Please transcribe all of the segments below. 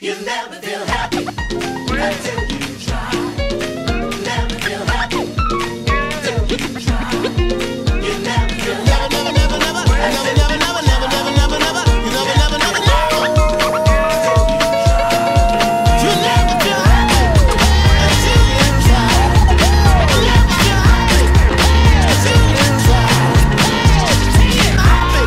You'll never feel happy until you try. Never feel happy till you try. You never feel happy. Never, never, never, never, never, never, never, never, never, never, never. You never, never, never, never. You never feel happy until you try. You never feel happy until you try. Happy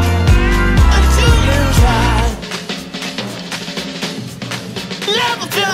until you try. Never feel